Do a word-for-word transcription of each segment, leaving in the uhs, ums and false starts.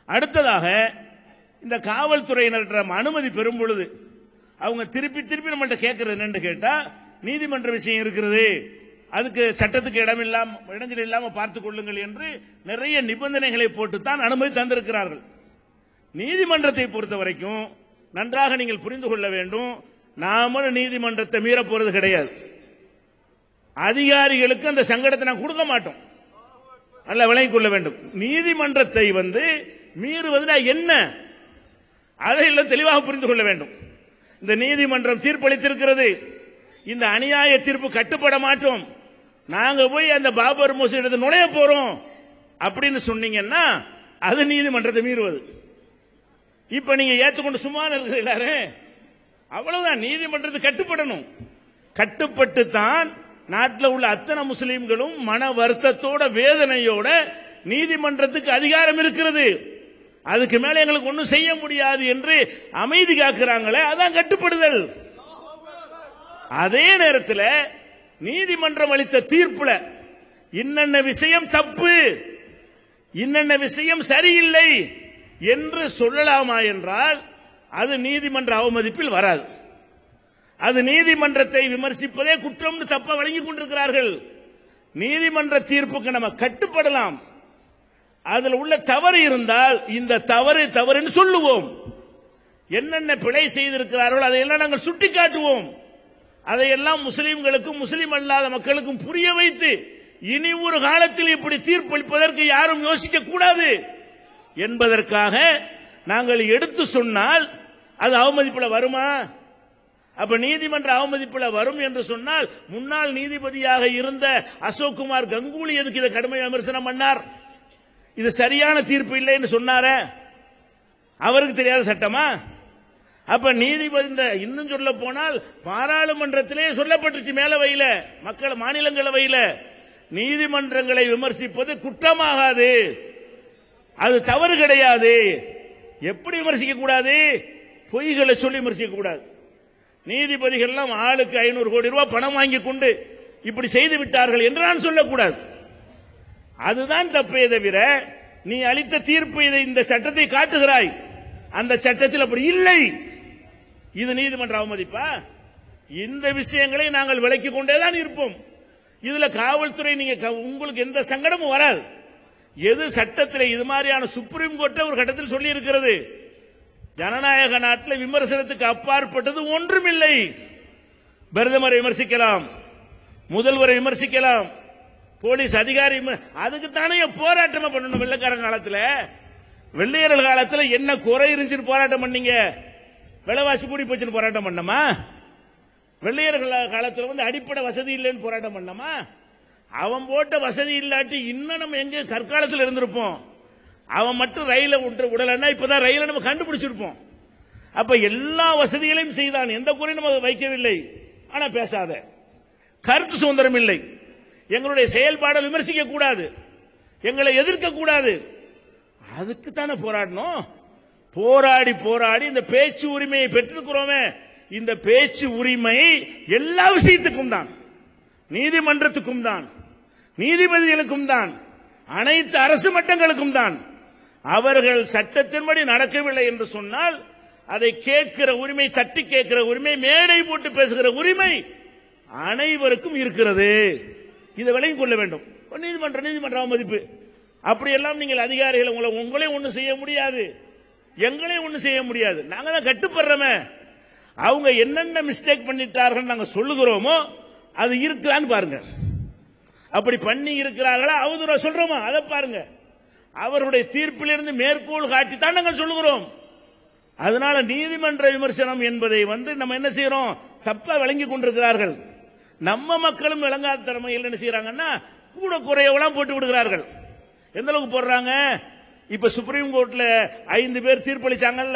அடுத்ததாக இந்த காவல்துறையினர் அனுமதி பெறும் பொழுது அவங்க திருப்பி திருப்பி நம்மள்ட்ட கேட்கறது என்னன்னு கேட்டா, நீதிமன்ற விஷயம் இருக்கிறது, அதுக்கு சட்டத்துக்கு இடம் இல்லாம இடைஞ்சல் இல்லாம பார்த்துக் கொள்ளுங்கள் என்று நிறைய நிபந்தனைகளை போட்டுத்தான் அனுமதி தந்திருக்கிறார்கள். நீதிமன்றத்தை பொறுத்த வரைக்கும் நன்றாக நீங்கள் புரிந்து கொள்ள வேண்டும், நாம நீதிமன்றத்தை மீற போறது கிடையாது. அதிகாரிகளுக்கு அந்த சங்கடத்தை நான் கொடுக்க மாட்டோம், நல்லா விளங்கிக் கொள்ள வேண்டும். நீதிமன்றத்தை வந்து மீறுவதுனா என்ன, அதை எல்லாம் தெளிவாக புரிந்து கொள்ள வேண்டும். இந்த நீதிமன்றம் தீர்ப்பளித்திருக்கிறது, இந்த அநியாய தீர்ப்பு கட்டுப்பட மாட்டோம், நாங்க போய் அந்த பாபர் மசூதி நுழைய போறோம் அப்படின்னு சொன்னீங்கன்னா அது நீதிமன்றத்தை மீறுவது. இப்ப நீங்க ஏத்துக்கொண்டு சும்மா இருக்கிறீங்களே, அவ்வளவுதான். நீதிமன்றத்துக்கு கட்டுப்படணும். கட்டுப்பட்டு தான் நாட்டில் உள்ள அத்தனை முஸ்லீம்களும் மன வருத்தத்தோட வேதனையோட நீதிமன்றத்துக்கு அதிகாரம் இருக்கிறது, அதுக்கு மேல எங்களுக்கு ஒன்றும் செய்ய முடியாது என்று அமைதி காக்குறாங்களே, அதான் கட்டுப்படுதல். அதே நேரத்தில் நீதிமன்றம் அளித்த தீர்ப்புல இன்னென்ன விஷயம் தப்பு, இன்னென்ன விஷயம் சரியில்லை என்று சொல்லலாமா என்றால் அது நீதிமன்ற அவமதிப்பில் வராது. அது நீதிமன்றத்தை விமர்சிப்பதே குற்றம் தப்ப வழங்கிக் கொண்டிருக்கிறார்கள். நீதிமன்ற தீர்ப்புக்கு நம்ம கட்டுப்படலாம். அதில் உள்ள தவறு இருந்தால் இந்த தவறு தவறு சொல்லுவோம். என்னென்ன பிழை செய்திருக்கிறார்கள் அதையெல்லாம் நாங்கள் சுட்டிக்காட்டுவோம். அதையெல்லாம் முஸ்லிம்களுக்கும் முஸ்லிம் அல்லாத மக்களுக்கும் புரிய வைத்து இனி ஒரு காலத்தில் இப்படி தீர்ப்பளிப்பதற்கு யாரும் யோசிக்க கூடாது என்பதற்காக நாங்கள் எடுத்து சொன்னால் அது அவமதிப்பில் வருமா? அப்ப நீதிமன்ற அவமதிப்பில் வரும் என்று சொன்னால் முன்னாள் நீதிபதியாக இருந்த அசோக் குமார் கங்குலி எதுக்கு இதை கடுமையாக விமர்சனம் பண்ணார்? இது சரியான தீர்ப்பு இல்லை என்று சொன்னார, அவருக்கு தெரியாத சட்டமா? அப்ப நீதிபதி இன்னும் சொல்ல போனால் பாராளுமன்றத்திலே சொல்லப்பட்டுச்சு, மேலவையில் மக்கள் மாநிலங்களவையில் நீதிமன்றங்களை விமர்சிப்பது குற்றமாகாது, அது தவறு கிடையாது. எப்படி விமர்சிக்க கூடாது? பொய்களை சொல்லி விமர்சிக்க கூடாது. நீதிபதிகள் எல்லாம் ஆளுக்கு ஐநூறு கோடி ரூபாய் பணம் வாங்கி கொண்டு இப்படி செய்து விட்டார்கள் என்று நான் சொல்லக்கூடாது. அதுதான் தப்பே தவிர நீ அளித்த தீர்ப்பு இதை இந்த சட்டத்தை காட்டுகிறாய், அந்த சட்டத்தில் அப்படி இல்லை, இது நீதிமன்ற அவமதிப்பா? இந்த விஷயங்களை நாங்கள் விளக்கிக் கொண்டேதான் இருப்போம். இதுல காவல்துறை நீங்க உங்களுக்கு எந்த சங்கடமும் வராது. எது சட்டத்தில் இது மாதிரியான சுப்ரீம் கோர்ட் ஒரு கட்டத்தில் சொல்லி இருக்கிறது, ஜனநாயக நாட்டில் விமர்சனத்துக்கு அப்பாற்பட்டது ஒன்றுமில்லை. பிரதமரை விமர்சிக்கலாம், முதல்வரை விமர்சிக்கலாம், போலீஸ் அதிகாரி, அதுக்குத்தானே போராட்டமா பண்ணணும். வெள்ளைக்காரன் காலத்தில், வெள்ளையர்கள் காலத்தில் என்ன குறை இருந்துச்சுன்னு போராட்டம் பண்ணீங்க? விலைவாசி கூடி போச்சுன்னு போராட்டம் பண்ணமா? வெள்ளையர்கள் காலத்தில் வந்து அடிப்படை வசதி இல்லைன்னு போராட்டம் பண்ணமா? அவன் போட்ட வசதி இல்லாட்டி இன்னும் நம்ம எங்க கற்காலத்தில் இருந்திருப்போம். அவன் மட்டும் ரயில விட்டு விடலன்னா இப்பதான் ரயில நம்ம கண்டுபிடிச்சிருப்போம். அப்ப எல்லா வசதிகளையும் செய்தான், எந்த குறையும் நம்ம வைக்கவில்லை. ஆனா பேசாத, கருத்து சுதந்திரம் இல்லை, எங்களுடைய செயல்பாடை விமர்சிக்க கூடாது, எங்களை எதிர்க்க கூடாது. அதுக்கு தானே போராடணும். போராடி போராடி இந்த பேச்சு உரிமையை பெற்றிருக்கிறோமே, இந்த பேச்சு உரிமை எல்லா விஷயத்துக்கும் தான், நீதிமன்றத்துக்கும் தான், நீதிபதிகளுக்கும் தான், அனைத்து அரசு மட்டங்களுக்கும் தான். அவர்கள் சட்டத்தின்படி நடக்கவில்லை என்று சொன்னால் அதை கேட்கிற உரிமை, தட்டி கேட்கிற உரிமை, மேடை போட்டு பேசுகிற உரிமை அனைவருக்கும் இருக்கிறது. இதை விளங்கிக் கொள்ள வேண்டும். நீதிமன்ற நீதிமன்ற அவமதிப்பு அப்படியெல்லாம் நீங்கள் அதிகாரிகள் உங்களை உங்களே ஒன்றும் செய்ய முடியாது, எங்களே ஒன்றும் செய்ய முடியாது. நாங்க தான் கட்டுப்படுறோமே. அவங்க என்னென்ன மிஸ்டேக் பண்ணிட்டார்கள் நாங்க சொல்லுகிறோமோ அது இருக்குதான்னு பாருங்க. அப்படி பண்ணி இருக்கிறார்களா அவதூறா சொல்றோமா அதை பாருங்க. அவருடைய தீர்ப்பிலிருந்து மேற்கோள் காட்டி தான் நாங்கள் சொல்லுகிறோம். அதனால நீதிமன்ற விமர்சனம் என்பதை வந்து நம்ம என்ன செய்யறோம், தப்பா விளங்கி கொண்டிருக்கிறார்கள். நம்ம மக்களும் விளங்காத திறமையில் என்ன செய்யறாங்கன்னா கூட குறையவெல்லாம் போட்டு விடுகிறார்கள். எந்த அளவுக்கு போடுறாங்க? இப்ப சுப்ரீம் கோர்ட்ல ஐந்து பேர் தீர்ப்பளிச்சாங்கல்ல,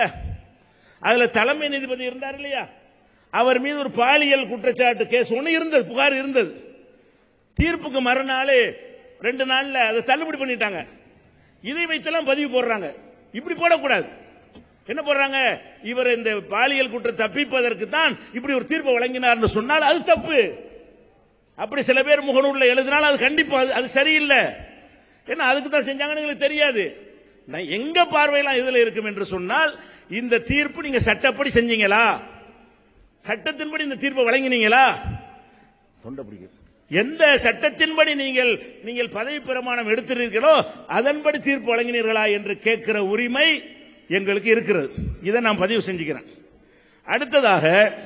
அதுல தலைமை நீதிபதி இருந்தார் இல்லையா, அவர் மீது ஒரு பாலியல் குற்றச்சாட்டு கேஸ் ஒண்ணு இருந்தது, புகார் இருந்தது. தீர்ப்புக்கு மறுநாள் ரெண்டு நாள்ல அதை தள்ளுபடி பண்ணிட்டாங்க. இதை வைத்தெல்லாம் பதிவு போடுறாங்க. இப்படி போடக்கூடாது. என்ன போடுறாங்க, இவர் இந்த பாலியல் குற்றம் தப்பிப்பதற்கு தான் இப்படி ஒரு தீர்ப்பை வழங்கினார் சொன்னால் அது தப்பு. அப்படி சில பேர் முகநூல்ல எழுதினால் அது கண்டிப்பா அது சரியில்லை. ஏன்னா அதுக்கு தான் செஞ்சாங்கன்னு எங்களுக்கு தெரியாது. எங்க பார்வையெல்லாம் இதுல இருக்கும் என்று சொன்னால், இந்த தீர்ப்பு நீங்க சட்டப்படி செஞ்சீங்களா, சட்டத்தின்படி இந்த தீர்ப்பை வழங்கினீங்களா, எந்த சட்டத்தின்படி நீங்கள் நீங்கள் பதவி பிரமாணம் எடுத்திருக்கிறீர்களோ அதன்படி தீர்ப்பு வழங்கினீர்களா என்று கேட்கிற உரிமை எங்களுக்கு இருக்கிறது. இதை நான் பதிவு செஞ்சுக்கிறேன். அடுத்ததாக,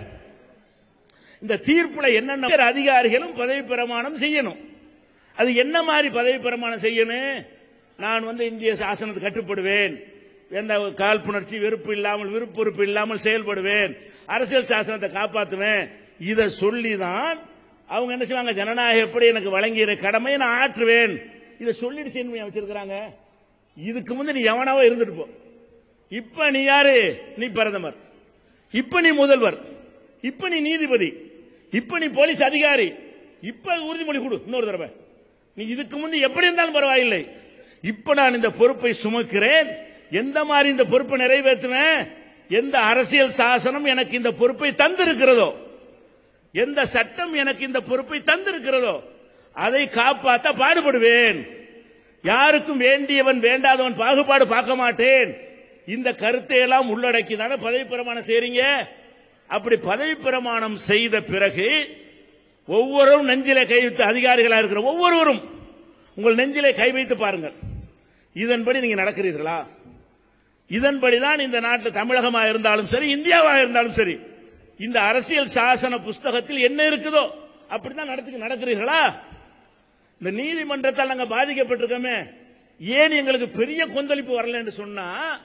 இந்த தீர்ப்புல என்னென்ன அதிகாரிகளும் பதவி பிரமாணம் செய்யணும். அது என்ன மாதிரி பதவி பிரமாணம் செய்யணும்? நான் வந்து இந்திய சாசனத்துக்கு கட்டுப்படுவேன், எந்த காழ்ப்புணர்ச்சி வெறுப்பு இல்லாமல் விருப்பொறுப்பு இல்லாமல் செயல்படுவேன், அரசியல் சாசனத்தை காப்பாற்றுவேன், இதை சொல்லிதான் அவங்க என்ன செய்வாங்க, ஜனநாயகம் எப்படி எனக்கு வழங்கிய கடமையை நான் ஆற்றுவேன், இதை சொல்லிட்டு செய்ய வச்சிருக்கிறாங்க. இதுக்கு முந்தைய நீ எவனாவோ இருந்துட்டு போ, இப்ப நீ யாரு, நீ பிரதமர், இப்ப நீ முதல்வர், இப்ப நீ நீதிபதி, இப்ப நீ போலீஸ் அதிகாரி, இப்ப உறுதிமொழி கொடு இன்னொரு தடவை, நீ இதுக்கு முந்தைய எப்படி இருந்தாலும் பரவாயில்லை, இப்ப நான் இந்த பொறுப்பை சுமக்கிறேன், எந்த மாதிரி இந்த பொறுப்பை நிறைவேற்றுவேன், எந்த அரசியல் சாசனம் எனக்கு இந்த பொறுப்பை தந்திருக்கிறதோ, எந்த சட்டம் எனக்கு இந்த பொறுப்பை தந்திருக்கிறதோ அதை காப்பாற்ற பாடுபடுவேன், யாருக்கும் வேண்டியவன் வேண்டாதவன் பாகுபாடு பார்க்க மாட்டேன், இந்த கருத்தை எல்லாம் உள்ளடக்கி தானே பதவி பிரமாணம் செய்றீங்க. அப்படி பதவி பிரமாணம் செய்த பிறகு ஒவ்வொருவரும் நெஞ்சிலே கை வைத்து, அதிகாரிகளாக இருக்கிற ஒவ்வொருவரும் உங்கள் நெஞ்சிலே கை வைத்து பாருங்கள், இதன்படி நீங்க நடக்கிறீர்களா? இதன்படிதான் இந்த நாட்டில் தமிழகமாக இருந்தாலும் சரி, இந்தியாவாக இருந்தாலும் சரி, இந்த அரசியல் சாசன புஸ்தகத்தில் என்ன இருக்குதோ அப்படிதான் நடத்தி நடக்கிறீர்களா? இந்த நீதிமன்றத்தால் நாங்கள் பாதிக்கப்பட்டிருக்கோமே, ஏன் எங்களுக்கு பெரிய கொந்தளிப்பு வரல என்று சொன்னா,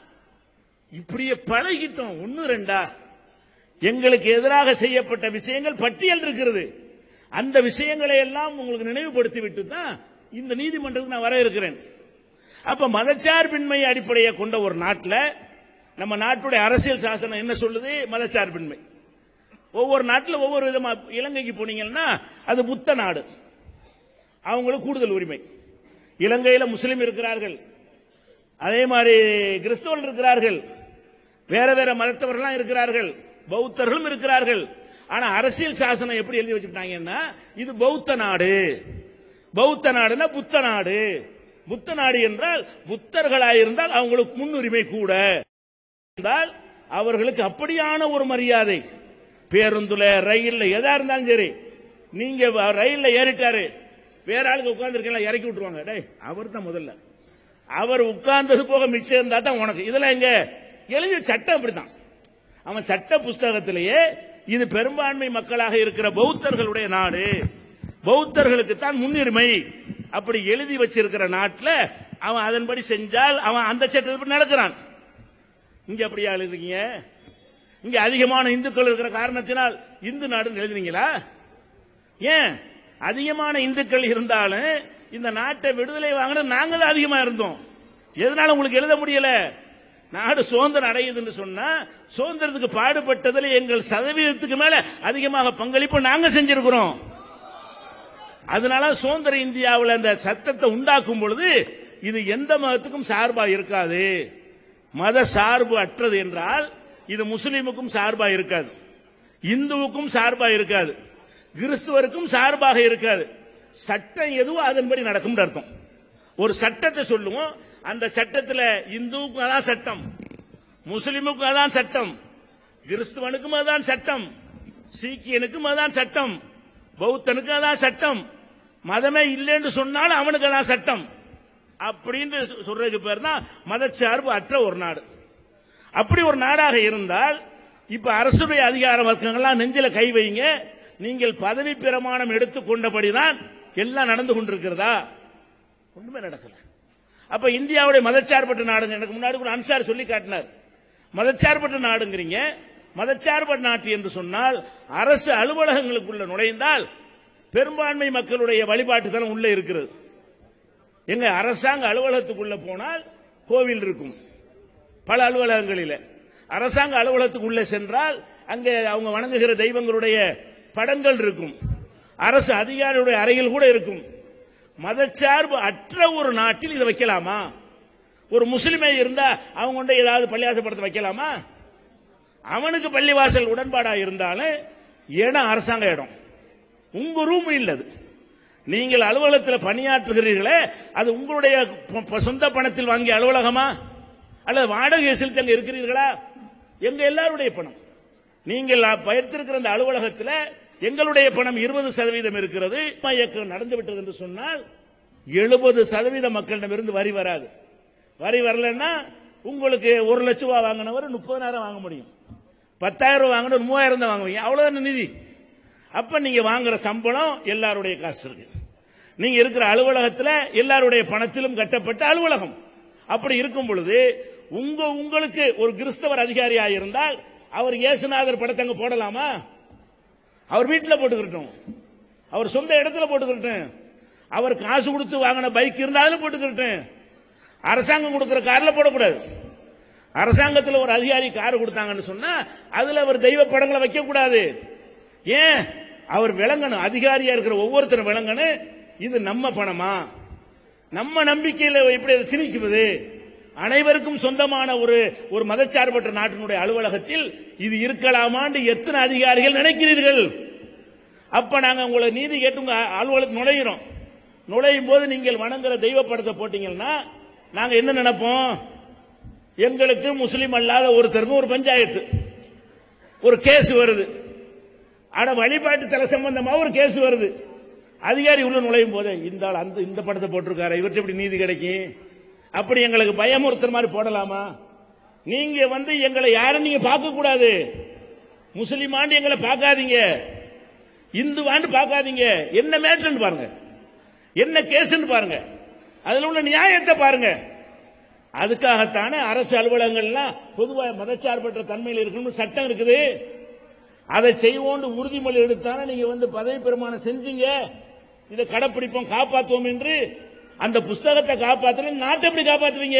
இப்படியே பழகிட்டோம். ஒன்னு ரெண்டா எங்களுக்கு எதிராக செய்யப்பட்ட விஷயங்கள் பட்டியல் இருக்கிறது, அந்த விஷயங்களை எல்லாம் உங்களுக்கு நினைவுபடுத்தி விட்டு தான் இந்த நீதிமன்றத்துக்கு நான் வர இருக்கிறேன். அப்ப மதச்சார்பின்மை அடிப்படையை கொண்ட ஒரு நாட்டில், நம்ம நாட்டுடைய அரசியல் சாசனம் என்ன சொல்லுது? மதச்சார்பின்மை. ஒவ்வொரு நாட்டில் ஒவ்வொரு விதமா. இலங்கைக்கு போனீங்கன்னா அது புத்த நாடு, அவங்களுக்கு கூடுதல் உரிமை. இலங்கையில் முஸ்லிம் இருக்கிறார்கள், அதே மாதிரி கிறிஸ்தவர்கள் இருக்கிறார்கள், வேற வேற மதத்தவர்கள் இருக்கிறார்கள், பௌத்தர்களும் இருக்கிறார்கள். ஆனா அரசியல் சாசனம் எப்படி எழுதி வச்சுட்டாங்கன்னா, இது பௌத்த நாடு. பௌத்த நாடுனா புத்த நாடு. புத்த நாடு என்றால் புத்தர்களாயிருந்தால் அவங்களுக்கு முன்னுரிமை கூட இருந்தால் அவர்களுக்கு அப்படியான ஒரு மரியாதை. பேருந்துல, ரயில்ல, எதா இருந்தாலும் சரி, நீங்க ரயில்ல ஏறிட்டாரு, வேற ஆளுக்கு உட்கார்ந்து இருக்கலாம், இறக்கி விட்டுருவாங்க. டே அவர் தான் முதல்ல, அவர் உட்கார்ந்தது போக மிச்சம் இருந்தா தான் உனக்கு. இதெல்லாம் எங்க எழுதிய சட்டம் அப்படித்தான். அவன் சட்ட புஸ்தகத்திலேயே இது பெரும்பான்மை மக்களாக இருக்கிற பௌத்தர்களுடைய நாடு, பௌத்தர்களுக்கு தான் முன்னுரிமை அப்படி எழுதி வச்சிருக்கிற நாட்டில் அவன் அதன்படி செஞ்சால் அவன் அந்த சட்டத்தை நடக்கிறான். இங்க அப்படியா எழுதுறீங்க? இங்க அதிகமான இந்துக்கள் இருக்கிற காரணத்தினால் இந்து நாடுன்னு எழுதுனீங்களா? ஏன் அதிகமான இந்துக்கள் இருந்தாலும் இந்த நாட்டை விடுதலை வாங்கின நாங்க தான் அதிகமா இருந்தோம். எதனால உங்களுக்கு எழுத முடியல? நாடு சுதந்திரம் அடையுதுன்னு சொன்னா சுதந்திரத்துக்கு பாடுபட்டதில் எங்கள் சதவீதத்துக்கு மேல அதிகமாக பங்களிப்பு நாங்க செஞ்சிருக்கிறோம். அதனால சுதந்திர இந்தியாவில் அந்த சட்டத்தை உண்டாக்கும் பொழுது இது எந்த மதத்துக்கும் சார்பா இருக்காது, மத சார்பு அற்றது என்றால் இது முஸ்லிமுக்கும் சார்பா இருக்காது, இந்துவுக்கும் சார்பா இருக்காது, கிறிஸ்துவருக்கும் சார்பாக இருக்காது. சட்டம் எதுவோ அதன்படி நடக்கும் அர்த்தம். ஒரு சட்டத்தை சொல்லுவோம், அந்த சட்டத்தில் இந்துவுக்கும் அதான் சட்டம், முஸ்லிமுக்கும் அதான் சட்டம், கிறிஸ்துவனுக்கும் அதான் சட்டம், சீக்கியனுக்கும் அதான் சட்டம், பௌத்தனுக்கு அதான் சட்டம், மதமே இல்லைன்னு சொன்னாலும் அவனுக்கு அதான் சட்டம். அப்படின்னு சொல்றதுக்கு பேர் தான் மதச்சார்பு அற்ற ஒரு நாடு. அப்படி ஒரு நாடாக இருந்தால் இப்ப அரசுடைய அதிகார வர்க்கங்கள்லாம் நெஞ்சில கை வைங்க, நீங்கள் பதவி பிரமாணம் எடுத்துக்கொண்டபடிதான் எல்லாம் நடந்து கொண்டிருக்கிறதா? ஒண்ணுமே நடக்கல. அப்ப இந்தியாவுடைய மதச்சார்பற்ற நாடுங்க, எனக்கு முன்னாடி கூட அன்சார் சொல்லி காட்டினார். மதச்சார்பற்ற நாடுங்கிறீங்க, மதச்சார்பற்ற நாட்டு என்று சொன்னால் அரசு அலுவலகங்களுக்குள்ள நுழைந்தால் பெரும்பான்மை மக்களுடைய வழிபாட்டு தலம் உள்ள இருக்கிறது. எங்க அரசாங்க அலுவலகத்துக்குள்ள போனால் கோவில் இருக்கும், பல அலுவலகங்களில் அரசாங்க அலுவலகத்துக்கு உள்ளே சென்றால் அங்கே அவங்க வணங்குகிற தெய்வங்களுடைய படங்கள் இருக்கும், அரசு அதிகாரியுடைய அறையில் கூட இருக்கும். மதச்சார்பு அற்ற ஒரு நாட்டில் இதை வைக்கலாமா? ஒரு முஸ்லிமே இருந்தா அவங்க கொண்டு ஏதாவது பள்ளிவாசல் படத்தை வைக்கலாமா? அவனுக்கு பள்ளிவாசல் உடன்பாடா இருந்தாலும் இடம் அரசாங்க இடம், உங்க ரூம் இல்லது. நீங்கள் அலுவலகத்தில் பணியாற்றுகிறீர்களே, அது உங்களுடைய சொந்த பணத்தில் வாங்கிய அலுவலகமா அல்லது வாடகை செலுத்தி அங்க இருக்கிறீர்களா? எங்க எல்லாருடைய பணம். நீங்கள் பயிர்த்திருக்கிற அந்த அலுவலகத்தில் எங்களுடைய பணம் இருபது சதவீதம் இருக்கிறது. இயக்கம் நடந்து விட்டது என்று சொன்னால் எழுபது சதவீத மக்களிடமிருந்து வரி வராது. வரி வரலன்னா உங்களுக்கு ஒரு லட்சம் ரூபாய் வாங்கினவர் முப்பதாயிரம் வாங்க முடியும், பத்தாயிரம் ரூபாய் வாங்கின மூவாயிரம் தான் வாங்குவீங்க. அவ்வளவுதான் நிதி. அப்ப நீங்க வாங்குற சம்பளம் எல்லாருடைய காசு இருக்கு. நீங்க இருக்கிற அலுவலகத்தில் எல்லாருடைய பணத்திலும் கட்டப்பட்ட அலுவலகம். அப்படி இருக்கும் பொழுது உங்க உங்களுக்கு ஒரு கிறிஸ்தவர் அதிகாரியாக இருந்தால் அவர் இயேசுநாதர் படத்தை அங்க போடலாமா? அவர் வீட்டில் போட்டுக்கிட்டோம், அவர் சொந்த இடத்துல போட்டுக்கிட்டேன், அவர் காசு கொடுத்து வாங்கின பைக் இருந்தாலும் போட்டுக்கிட்டேன். அரசாங்கம் கொடுக்கிற கார்ல போடக்கூடாது. அரசாங்கத்தில் ஒரு அதிகாரி கார் கொடுத்தாங்கன்னு சொன்னா அதுல அவர் தெய்வ படங்களை வைக்க கூடாது. ஏன்? அவர் விளங்கணும், அதிகாரியா இருக்கிற ஒவ்வொருத்தரும் விளங்கணும், இது நம்ம பணமா, நம்ம நம்பிக்கையில் எப்படி திணிக்குவது. அனைவருக்கும் சொந்தமான ஒரு ஒரு மதச்சார்பற்ற நாட்டினுடைய அலுவலகத்தில் இது இருக்கலாமான்னு எத்தனை அதிகாரிகள் நினைக்கிறீர்கள்? அப்ப நாங்க உங்களை நீதி கேட்டு உங்க அலுவலகத்தில் நுழைகிறோம். நுழையும் போது நீங்கள் வணங்குற தெய்வ படத்தை போட்டீங்கன்னா நாங்க என்ன நினைப்போம்? எங்களுக்கு முஸ்லீம் அல்லாத ஒருத்தருக்கும் ஒரு பஞ்சாயத்து, ஒரு கேஸ் வருது. ஆனா வழிபாட்டு தலை சம்பந்தமா ஒரு கேஸ் வருது. அதிகாரி உள்ள நுழையும் போது இந்த அந்த இந்த படத்தை போட்டிருக்காரு, இவர்கிட்ட எப்படி நீதி கிடைக்கும்? அப்படி எங்களுக்கு பயமுறுத்துற மாதிரி போடலாமா? நீங்க வந்து எங்களை யாரும் நீங்க பார்க்க கூடாது. முஸ்லிமாண்டு எங்களை பார்க்காதீங்க, இந்துவாண்டு பார்க்காதீங்க. என்ன மேட்டர்னு பாருங்க, என்ன கேஸ்ன்னு பாருங்க, அதுல உள்ள நியாயத்தை பாருங்க. அதுக்காகத்தானே அரசு அலுவலகங்கள்லாம் பொதுவாக மதச்சார்பற்ற தன்மையில் இருக்கணும்னு சட்டம் இருக்குது. அதை செய்வோண்டு உறுதிமொழி எடுத்தானே நீங்க வந்து பதவி பிரமாணம் செஞ்சீங்க. இதை கடைப்பிடிப்போம், காப்பாற்றுவோம் என்று. அந்த புஸ்தகத்தை காப்பாற்ற நாட்டை எப்படி காப்பாற்றுவீங்க?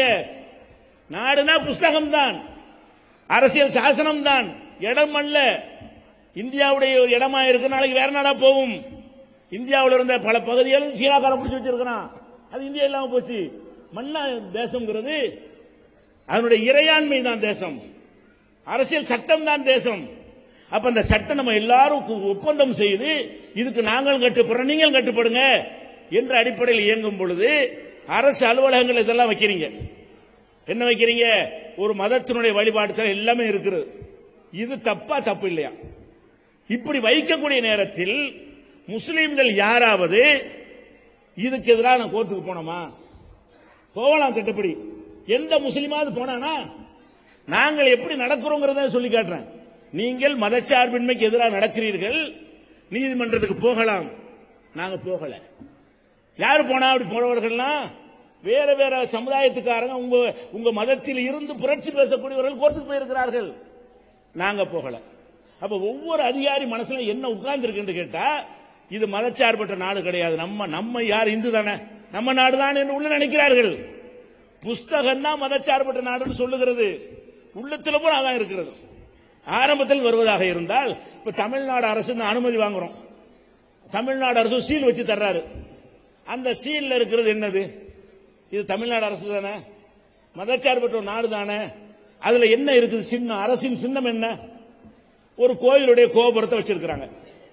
நாடுனா புஸ்தகம் தான், அரசியல் சாசனம் தான், இடம் அல்ல. இந்தியாவுடைய ஒரு இடமா இருக்கு, நாளைக்கு வேற நாடா போகும். இந்தியாவில் இருந்த பல பகுதிகளும் சீனாக்காரன் பிடிச்சி வச்சிருக்கிறான், அது இந்தியா இல்லாம போச்சு. மண்ணா தேசம்ங்கிறது அதனுடைய இறையாண்மை தான் தேசம், அரசியல் சட்டம் தான் தேசம். அப்ப அந்த சட்டம் நம்ம எல்லாரும் ஒப்பந்தம் செய்து இதுக்கு நாங்கள் கட்டுப்படுறோம், நீங்கள் கட்டுப்படுங்க என்ற அடிப்படையில் இயங்கும் பொழுது அரசு அலுவலகங்கள் இதெல்லாம் வைக்கிறீங்க. என்ன வைக்கிறீங்க? ஒரு மதத்தினுடைய வழிபாடு எல்லாமே இருக்கிறது. இது தப்பா தப்பு இல்லையா? இப்படி வைக்கக்கூடிய நேரத்தில் முஸ்லீம்கள் யாராவது இதுக்கு எதிராக நான் கோர்ட்டுக்கு போனோமா? போகலாம் சட்டப்படி. எந்த முஸ்லீமாவது போனானா? நாங்கள் எப்படி நடக்கிறோங்கிறத சொல்லி காட்டுறேன். நீங்கள் மதச்சார்பின்மைக்கு எதிராக நடக்கிறீர்கள், நீதிமன்றத்துக்கு போகலாம். நாங்க போகல. யாரு போனா? அப்படி போனவர்கள்னா வேற வேற சமுதாயத்துக்காரங்க, உங்க உங்க மதத்தில் இருந்து புரட்சி பேசக்கூடியவர்கள் கோர்ட்டுக்கு போயிருக்கிறார்கள். நாங்க போகல. அப்ப ஒவ்வொரு அதிகாரி மனசுல என்ன உட்கார்ந்து இருக்கு கேட்டா, இது மதச்சார்பற்ற நாடு கிடையாது, நம்ம நம்ம யார் இந்து தானே, நம்ம நாடு தான் என்று உள்ள நினைக்கிறார்கள். புஸ்தகம் தான் மதச்சார்பற்ற நாடுன்னு சொல்லுகிறது, உள்ளத்துல கூட அதான் இருக்கிறது. ஆரம்பத்தில் வருவதாக இருந்தால் இப்ப தமிழ்நாடு அரசு அனுமதி வாங்குறோம், தமிழ்நாடு அரசு சீல் வச்சு தர்றாரு. அந்த சீல்ல இருக்கிறது என்னது? இது தமிழ்நாடு அரசு தானே, மதச்சார்பற்ற நாடு தானே. அதுல என்ன இருக்குது? சின்னம், அரசின் சின்னம் என்ன? ஒரு கோயிலுடைய கோபுரத்தை வச்சிருக்கிறாங்க.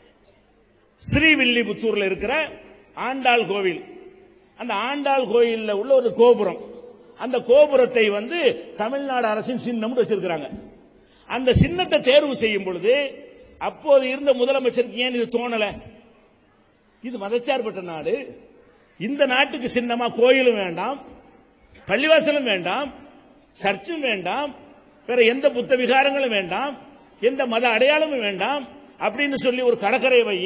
ஸ்ரீவில்லிபுத்தூர்ல இருக்கிற ஆண்டாள் கோவில், அந்த ஆண்டாள் கோயில்ல உள்ள ஒரு கோபுரம், அந்த கோபுரத்தை வந்து தமிழ்நாடு அரசின் சின்னம் வச்சிருக்கிறாங்க. அந்த சின்னத்தை தேர்வு செய்யும் பொழுது அப்போது இருந்த முதலமைச்சருக்கு ஏன் இது தோணல? இது மதச்சார்பற்ற நாடு, இந்த நாட்டுக்கு சின்னமா கோயிலும் வேண்டாம், பள்ளிவாசலும் வேண்டாம், சர்ச்சும் வேண்டாம், வேற எந்த புத்த விகாரங்களும் வேண்டாம், எந்த மத அடையாளமும் வேண்டாம் அப்படின்னு சொல்லி ஒரு கடற்கரை வை,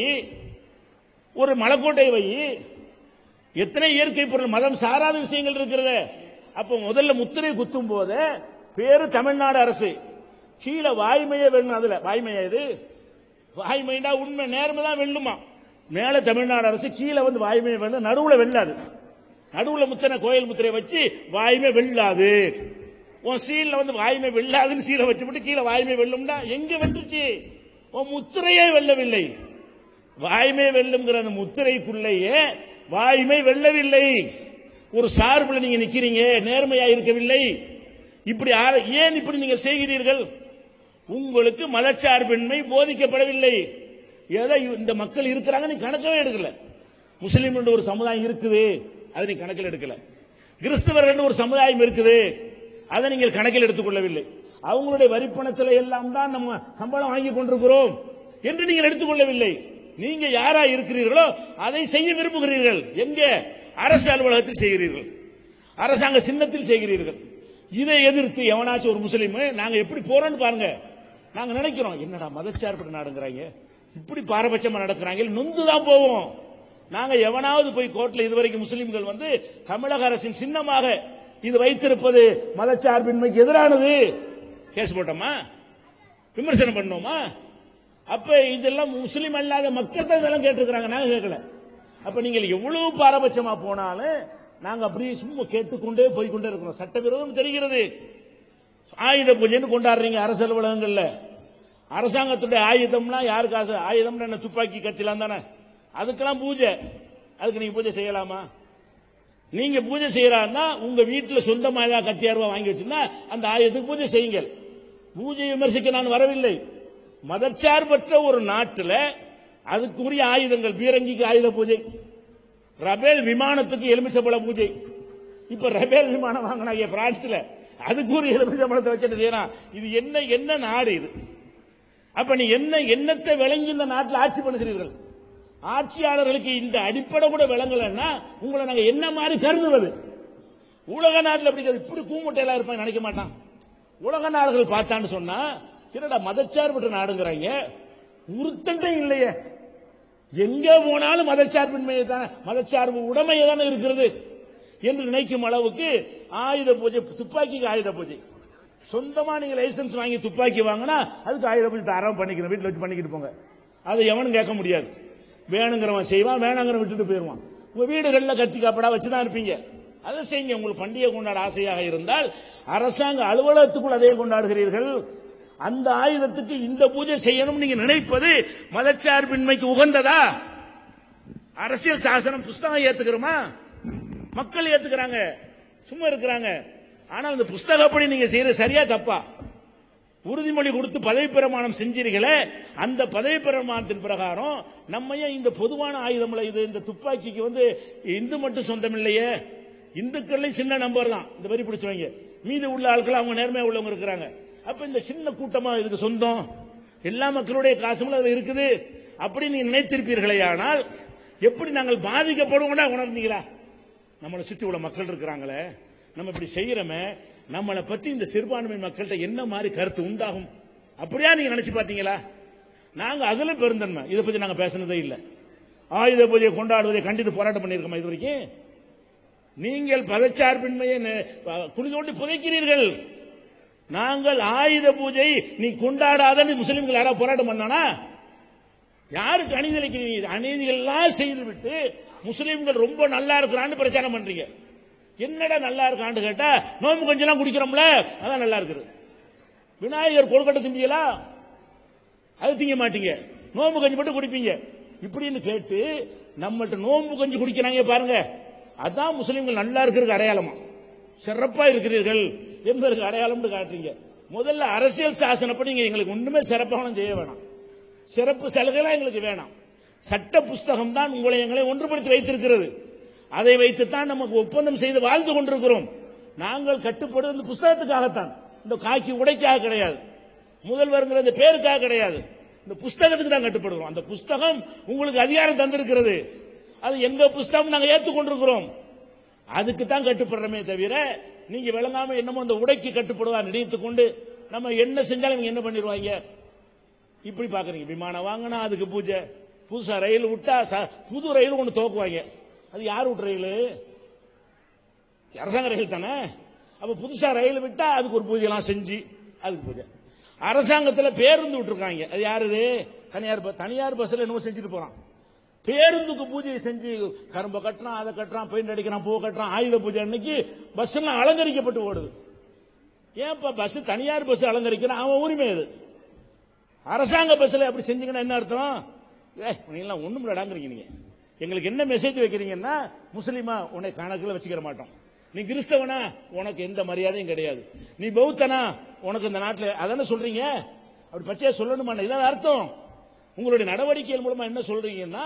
ஒரு மலைக்கோட்டை வை, எத்தனை இயற்கை பொருள் மதம் சாராத விஷயங்கள் இருக்கிறது. அப்ப முதல்ல முத்திரை குத்தும் போது பேரு தமிழ்நாடு அரசு, கீழே வாய்மையே வெல்லும். அதுல வாய்மையா? இது வாய்மைண்டா உண்மை நேர்மை தான் வெல்லுமா. மேல தமிழ்நாடு அரசு, கீழே வந்து வாய்மையை வெல்லும், நடுவுல வெல்லாது. நடுவுல முத்திரை கோயில் முத்திரை வச்சு வாய்மை வெல்லாது. உன் சீல்ல வந்து வாய்மை வெல்லாதுன்னு சீலை வச்சுட்டு கீழே வாய்மை வெல்லும்டா, எங்க வென்றுச்சு? உன் முத்திரையே வெல்லவில்லை. வாய்மை வெல்லுங்கிற அந்த முத்திரைக்குள்ளேயே வாய்மை வெல்லவில்லை. ஒரு சார்புல நீங்க நிக்கிறீங்க, நேர்மையா இருக்கவில்லை. இப்படி ஏன் இப்படி நீங்கள் செய்கிறீர்கள்? உங்களுக்கு மதச்சார்பின்மை போதிக்கப்படவில்லை. ஏதோ இந்த மக்கள் இருக்கிறாங்க, நீ கணக்கவே எடுக்கல. முஸ்லீம் என்று ஒரு சமுதாயம் இருக்குது, அதை நீ கணக்கில் எடுக்கல. கிறிஸ்தவர் என்று ஒரு சமுதாயம் இருக்குது, அதை நீங்கள் கணக்கில் எடுத்துக்கொள்ளவில்லை. அவங்களுடைய வரிப்பணத்தில் எல்லாம் தான் நம்ம சம்பளம் வாங்கி கொண்டிருக்கிறோம் என்று நீங்கள் எடுத்துக்கொள்ளவில்லை. நீங்க யாரா இருக்கிறீர்களோ அதை செய்ய விரும்புகிறீர்கள். எங்க? அரசு அலுவலகத்தில் செய்கிறீர்கள், அரசாங்க சின்னத்தில் செய்கிறீர்கள். இதை எதிர்த்து எவனாச்சும் ஒரு முஸ்லீம் நாங்க எப்படி போறோம்னு பாருங்க. நாங்க நினைக்கிறோம், என்னடா மதச்சார்பற்ற நாடுங்கிறாங்க, இப்படி பாரபட்சமா நடக்கிறாங்க, நொந்துதான் போவோம். நாங்க எவனாவது போய் கோர்ட்ல இதுவரைக்கும் முஸ்லீம்கள் வந்து தமிழக அரசின் சின்னமாக இது வைத்திருப்பது மதச்சார்பின்மைக்கு எதிரானது கேஸ் போட்டோமா, விமர்சனம் பண்ணோமா? அப்ப இதெல்லாம் முஸ்லீம் அல்லாத மக்கள் தான் இதெல்லாம் கேட்டிருக்கிறாங்க, நாங்க கேட்கல. அப்ப நீங்கள் எவ்வளவு பாரபட்சமா போனாலும் நாங்க அப்படியே சும்மா கேட்டுக்கொண்டே போய்கொண்டே இருக்கிறோம். சட்டவிரோதம் தெரிகிறது. ஆயுத பூஜைன்னு கொண்டாடுறீங்க அரசு அலுவலகங்கள்ல. அரசாங்கத்துடைய ஆயுதம்லாம் யாருக்கு ஆசை? ஆயுதம் என்ன, துப்பாக்கி கத்திலாம் தானே, அதுக்கெல்லாம் பூஜை. அதுக்கு நீங்க பூஜை செய்யலாமா? நீங்க பூஜை செய்யறாருன்னா உங்க வீட்டில் சொந்தமா ஏதாவது கத்தியார்வா வாங்கி வச்சிருந்தா அந்த ஆயுதத்துக்கு பூஜை செய்யுங்கள். பூஜை விமர்சிக்க நான் வரவில்லை. மதச்சார்பற்ற ஒரு நாட்டில் அதுக்குரிய ஆயுதங்கள், பீரங்கிக்கு ஆயுத பூஜை, ரபேல் விமானத்துக்கு எலுமிச்சம்பழ பூஜை. இப்ப ரபேல் விமானம் வாங்கினாங்க பிரான்ஸ்ல, அதுக்குரிய எலுமிச்சம்பழத்தை வச்சு செய்யறான். இது என்ன என்ன நாடு இது? அப்ப நீ என்ன எண்ணத்தை விளங்கி இந்த நாட்டில் ஆட்சி பண்ணுகிறீர்கள்? ஆட்சியாளர்களுக்கு இந்த அடிப்படை கூட விளங்கலன்னா உங்களை நாங்க என்ன மாதிரி கருதுவது? உலக நாட்டில் அப்படி இப்படி கூமுட்டையெல்லாம் இருப்பாங்க நினைக்க மாட்டான். உலக நாடுகள் பார்த்தான்னு சொன்னா என்னடா மதச்சார்பற்ற நாடுங்கிறாங்க, உருத்தண்டம் இல்லையே, எங்க போனாலும் மதச்சார்பின்மையை தானே, மதச்சார்பு உடைமையை தானே இருக்கிறது என்று நினைக்கும் அளவுக்கு ஆயுத பூஜை, துப்பாக்கிக்கு ஆயுத பூஜை. சொந்தமா நீங்க லைசன்ஸ் வாங்கி துப்பாக்கி வாங்கினா அதுக்கு ஆயுத பூஜை தாராளம் பண்ணிக்கணும், வீட்டில் வச்சு பண்ணிக்கிட்டு போங்க. அதை எவனும் கேட்க முடியாது. வேணுங்கிறவன் செய்வான், வேணுங்கிற விட்டுட்டு போயிருவான். உங்க வீடுகள்ல கத்தி காப்படா வச்சுதான் இருப்பீங்க, அதை செய்யுங்க. உங்களுக்கு பண்டிகை கொண்டாட ஆசையாக இருந்தால் அரசாங்க அலுவலகத்துக்குள் அதே கொண்டாடுகிறீர்கள். அந்த ஆயுதத்துக்கு இந்த பூஜை செய்யணும் நீங்க நினைப்பது மதச்சார்பின்மைக்கு உகந்ததா? அரசியல் சாசனம் புஸ்தகம் ஏத்துக்கிறோமா? மக்கள் ஏத்துக்கிறாங்க, சும்மா இருக்கிறாங்க. ஆனா அந்த புஸ்தகப்படி நீங்க செய்யறது சரியா தப்பா? உறுதிமொழி கொடுத்து பதவி பிரமாணம் செஞ்சீர்களே, அந்த பதவி பிரமாணத்தின் பிரகாரம் நம்ம ஏன் இந்த பொதுவான ஆயுதம் இது, இந்த துப்பாக்கிக்கு வந்து இந்து மட்டும் சொந்தம் இல்லையே, இந்துக்கள்லையும் சின்ன நம்பர் தான் இந்த வரி பிடிச்சவங்க, மீது உள்ள ஆட்கள் அவங்க நேர்மையா உள்ளவங்க இருக்கிறாங்க. அப்ப இந்த சின்ன கூட்டமா இதுக்கு சொந்தம், எல்லா மக்களுடைய காசும் அது இருக்குது அப்படி நீ நினைத்திருப்பீர்களே. ஆனால் எப்படி நாங்கள் பாதிக்கப்படுவோம்னா உணர்ந்தீங்களா? நம்மளை சுற்றி உள்ள மக்கள் இருக்கிறாங்களே, நம்ம இப்படி செய்யறோமே, நம்மளை பத்தி இந்த சிறுபான்மை மக்கள்கிட்ட என்ன மாதிரி கருத்து உண்டாகும் அப்படியா நீங்க நினைச்சு பாத்தீங்களா? நாங்க அதுல பெருந்தன்மை, இதை பத்தி நாங்க பேசினதே இல்லை. ஆயுத பூஜையை கொண்டாடுவதை கண்டித்து போராட்டம் பண்ணியிருக்கோமா இது வரைக்கும்? நீங்கள் பதச்சார்பின்மையை குழி தோண்டி புதைக்கிறீர்கள். நாங்கள் ஆயுத பூஜை நீ கொண்டாடாத முஸ்லிம்கள் யாராவது போராட்டம் பண்ணானா? யாருக்கு அநீதி அநீதிகள் எல்லாம் செய்துவிட்டு முஸ்லிம்கள் ரொம்ப நல்லா இருக்கிறான்னு பிரச்சாரம் பண்றீங்க. என்னடா நல்லா இருக்கான்னு கேட்டா, நோம்பு கொஞ்சம் குடிக்கிறோம்ல அதான் நல்லா இருக்குது. விநாயகர் கொழுக்கட்டை திம்பிங்களா? அது திங்க மாட்டீங்க, நோம்பு கஞ்சி மட்டும் குடிப்பீங்க. இப்படின்னு கேட்டு நம்மகிட்ட நோம்பு கஞ்சி குடிக்கிறாங்க பாருங்க, அதான் முஸ்லிம்கள் நல்லா இருக்கிறதுக்கு அடையாளமா, சிறப்பா இருக்கிறீர்கள் என்பதற்கு அடையாளம் காட்டுறீங்க. முதல்ல அரசியல் சாசனப்படி நீங்க எங்களுக்கு ஒண்ணுமே சிறப்பாக செய்ய வேணாம், சிறப்பு சலுகைலாம் எங்களுக்கு வேணாம். சட்ட புஸ்தகம் தான் உங்களை எங்களை ஒன்றுபடுத்தி வைத்திருக்கிறது. அதை வைத்துத்தான் நமக்கு ஒப்பந்தம் செய்து வாழ்ந்து கொண்டிருக்கிறோம். நாங்கள் கட்டுப்படுவது இந்த புஸ்தகத்துக்காகத்தான், இந்த காக்கி உடைக்காக கிடையாது, முதல்வருங்கிற இந்த பேருக்காக கிடையாது. இந்த புஸ்தகத்துக்கு தான் கட்டுப்படுகிறோம். அந்த புஸ்தகம் உங்களுக்கு அதிகாரம் தந்திருக்கிறது, அது எங்க புஸ்தகம் நாங்கள் ஏற்றுக்கொண்டிருக்கிறோம், அதுக்கு தான் கட்டுப்படுறமே தவிர நீங்க விளங்காம என்னமோ அந்த உடைக்கு கட்டுப்படுவா நினைத்துக் கொண்டு நம்ம என்ன செஞ்சாலும் என்ன பண்ணிடுவாங்க இப்படி பாக்குறீங்க. விமானம் வாங்கினா அதுக்கு பூஜை, புதுசா ரயில் விட்டா புது ரயில் ஒன்று துவக்குவாங்க, அது யார் விட்டு ரயில்? அரசாங்க ரயில் தானே. அப்ப புதுசா ரயில் விட்டா அதுக்கு ஒரு பூஜை எல்லாம் செஞ்சு அதுக்கு பூஜை. அரசாங்கத்தில் பேருந்து விட்டுருக்காங்க, அது யாரு? தனியார் தனியார் பஸ்ல என்னமோ செஞ்சுட்டு போறான். பேருந்துக்கு பூஜையை செஞ்சு கரும்பை கட்டுறான், அதை கட்டுறான், பெயிண்ட் அடிக்கிறான், பூ கட்டுறான். ஆயுத பூஜை அன்னைக்கு பஸ் எல்லாம் அலங்கரிக்கப்பட்டு ஓடுது. ஏன்பா பஸ் தனியார் பஸ் அலங்கரிக்கிறான், அவன் உரிமை அது. அரசாங்க பஸ்ல அப்படி செஞ்சீங்கன்னா என்ன அர்த்தம்? எல்லாம் ஒண்ணும் இல்லடாங்கிறீங்க. நீங்க எங்களுக்கு என்ன மெசேஜ் வைக்கிறீங்கன்னா, முஸ்லீமா உன்னை கணக்குல வச்சுக்கிற மாட்டோம், நீ கிறிஸ்தவனா உனக்கு எந்த மரியாதையும் கிடையாது, நீ பௌத்தனா உனக்கு இந்த நாட்டில் அதான சொல்றீங்க. அப்படி பச்சையா சொல்லணுமா? இதான் அர்த்தம். உங்களுடைய நடவடிக்கைகள் மூலமா என்ன சொல்றீங்கன்னா,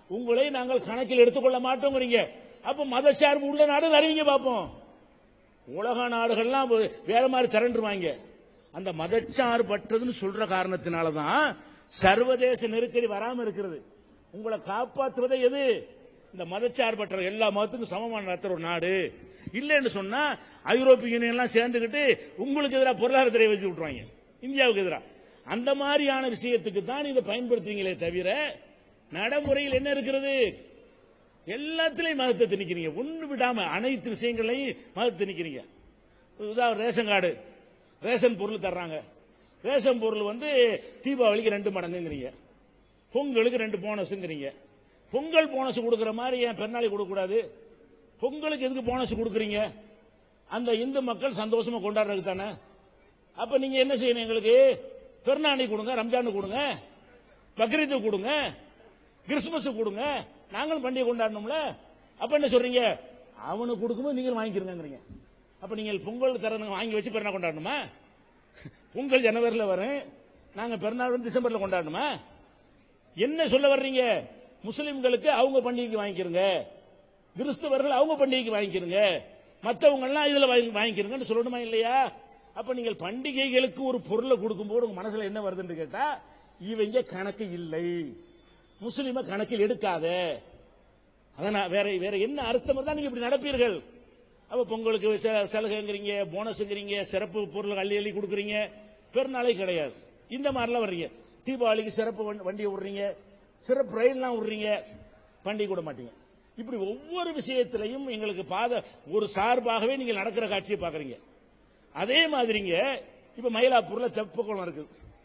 உங்களை நாங்கள் கணக்கில் எடுத்துக்கொள்ள மாட்டோங்கிறீங்க. அப்ப மதச்சார்பு உள்ள நாடு அறிவிங்க பார்ப்போம். உலக நாடுகள்லாம் வேற மாதிரி திரண்டுருவாங்க. அந்த மதச்சார்பற்றதுன்னு சொல்ற காரணத்தினாலதான் சர்வதேச நெருக்கடி வராம இருக்கிறது. உங்களை காப்பாற்றுவதை எது? இந்த மதச்சார்பற்ற எல்லா மதத்துக்கும் சமமான நடத்துற ஒரு நாடு இல்லைன்னு சொன்னா ஐரோப்பிய யூனியன் எல்லாம் சேர்ந்துக்கிட்டு உங்களுக்கு எதிராக பொருளாதாரத்தை வச்சு விட்டுருவாங்க, இந்தியாவுக்கு எதிராக. அந்த மாதிரியான விஷயத்துக்கு தான் இதை பயன்படுத்துவீங்களே தவிர நடைமுறையில் என்ன இருக்கிறது? எல்லாத்திலையும் மதத்தை திணிக்கிறீங்க. ஒன்று விடாம அனைத்து விஷயங்களையும் மதத்தை திணிக்கிறீங்க. உதாரணம் ரேஷன் கார்டு, ரேஷன் பொருள் தர்றாங்க. ரேஷன் பொருள் வந்து தீபாவளிக்கு ரெண்டு மடங்குங்கிறீங்க, பொங்கலுக்கு ரெண்டு போனஸ்ங்கிறீங்க. பொங்கல் போனஸ் கொடுக்கிற மாதிரி ஏன் பெருநாளை கொடுக்க கூடாது? பொங்கலுக்கு எதுக்கு போனஸ் கொடுக்குறீங்க? அந்த இந்து மக்கள் சந்தோஷமா கொண்டாடுறதுக்கு தானே. அப்ப நீங்க என்ன செய்யணும்? எங்களுக்கு பெருநாளை கொடுங்க, ரம்ஜானு கொடுங்க, பக்ரீத்து கொடுங்க, கிறிஸ்துமஸ் கொடுங்க, நாங்களும் பண்டிகை கொண்டாடணும்ல. அப்ப என்ன சொல்றீங்க? அவனுக்கு கொடுக்கும்போது நீங்களும் வாங்கிக்கிறீங்க. அப்ப நீங்கள் பொங்கல் தர வாங்கி வச்சு பெருநாள் கொண்டாடணுமா? பொங்கல் ஜனவரியில் வரும், நாங்க பெருநாள் வந்து டிசம்பர்ல கொண்டாடணுமா? என்ன சொல்ல வர்றீங்க? முஸ்லிம்களுக்கு அவங்க பண்டிகைக்கு வாங்கிக்கிறங்க, கிறிஸ்தவர்கள் அவங்க பண்டிகைக்கு வாங்கிக்கிறங்க, மற்றவங்க எல்லாம் இதுல வாங்கிக்கிறங்கன்னு சொல்லணுமா இல்லையா? அப்ப நீங்கள் பண்டிகைகளுக்கு ஒரு பொருளை கொடுக்கும் போது உங்க மனசுல என்ன வருதுன்னு கேட்டா, இவங்க கணக்கு இல்லை, முஸ்லிம கணக்கில் எடுக்காத, அதான் வேற வேற என்ன அர்த்தம் தான் நீங்க இப்படி நடப்பீர்கள். அப்ப பொங்கலுக்கு சலுகைங்கிறீங்க, போனஸ்ங்கிறீங்க, சிறப்பு பொருள் அள்ளி அள்ளி கொடுக்குறீங்க, பெருநாளை கிடையாது. இந்த மாதிரிலாம் வர்றீங்க. தீபாவளிக்கு சிறப்பு வண்டியை விடுறீங்க, சிறப்பு ரயில்லாம் விடுறீங்க, பண்டிகை கூட மாட்டீங்க. இப்படி ஒவ்வொரு விஷயத்திலையும் எங்களுக்கு பாத ஒரு சார்பாகவே நீங்க நடக்கிற காட்சியை பாக்குறீங்க. அதே மாதிரிங்க இப்ப மயிலாப்பூர்ல தெப்ப குளம் இருக்கு.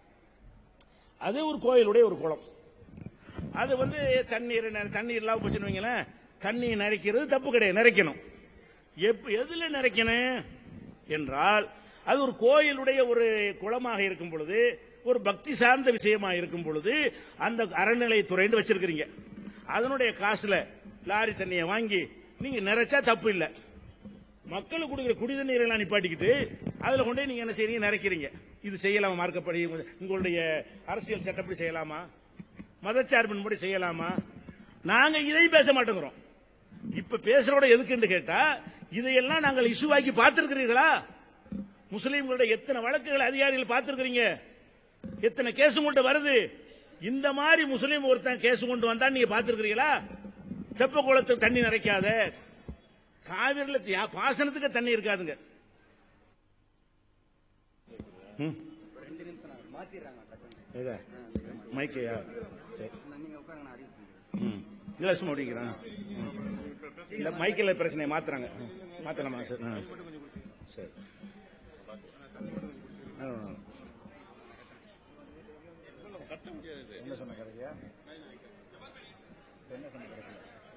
அது ஒரு கோயிலுடைய ஒரு குளம். அது வந்து தண்ணீர் தண்ணீர் இல்லாம போச்சுன்னு வைங்களேன், தண்ணீர் நிறைக்கிறது தப்பு கிடையாது, நிறைக்கணும். எதுல நிறைக்கணும் என்றால், அது ஒரு கோயிலுடைய ஒரு குளமாக இருக்கும் பொழுது, ஒரு பக்தி சார்ந்த விஷயமா இருக்கும் பொழுது அந்த அறநிலையத்துறைன்னு வச்சிருக்கீங்க. அதனுடைய காசுல லாரி தண்ணியை வாங்கி நீங்க நிறைச்சா தப்பு இல்லை. மக்களுக்கு கொடுக்கிற குடி தண்ணீரை எல்லாம் நிப்பாட்டிக்கிட்டு அதுல கொண்டே நீங்க என்ன செய்றீங்க? நிறைக்கிறீங்க. இது செய்யலாமா? மார்க்கப்படி உங்களுடைய அரசியல் சட்டப்படி செய்யலாமா? மதச்சார்பின்படி செய்யலாமா? நாங்க இதையும் பேச மாட்டேங்கிறோம். இப்ப பேசுறோட எதுக்குன்னு கேட்டா, இதையெல்லாம் நாங்கள் இஷ்யூவாக்கி பார்த்திருக்கிறீர்களா? முஸ்லீம்களுடைய எத்தனை வழக்குகள் அதிகாரிகள் பார்த்திருக்கிறீங்க? எத்தனை கேஸ் கொண்டு வருது? இந்த மாதிரி முஸ்லீம் ஒருத்தன் கேஸ் கொண்டு வந்தா நீங்க பார்த்திருக்கிறீங்களா? தெப்ப குளத்துக்கு தண்ணி நிறைக்காத, காவிரில பாசனத்துக்கு தண்ணி இருக்காதுங்க. மைக்கையா இல்ல சும்மா அப்படிங்கிறான். இல்ல மைக்கில் பிரச்சனை மாத்துறாங்க, மாத்தலாமா? சரி சரி. என்ன சொன்ன கிடையா? என்ன சொன்ன கிடையா?